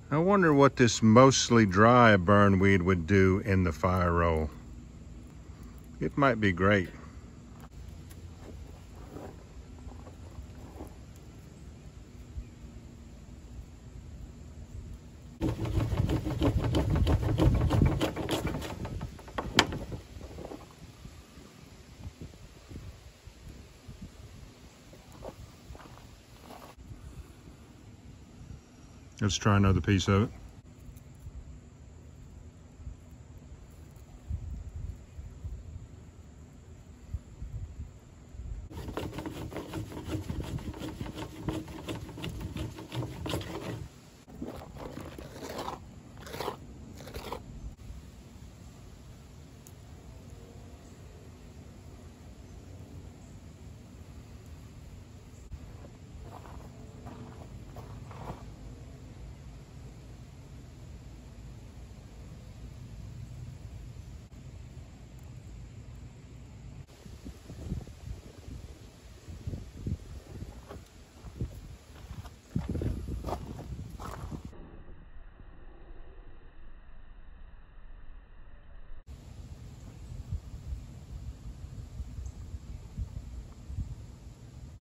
I wonder what this mostly dry burnweed would do in the fire roll. It might be great. Let's try another piece of it.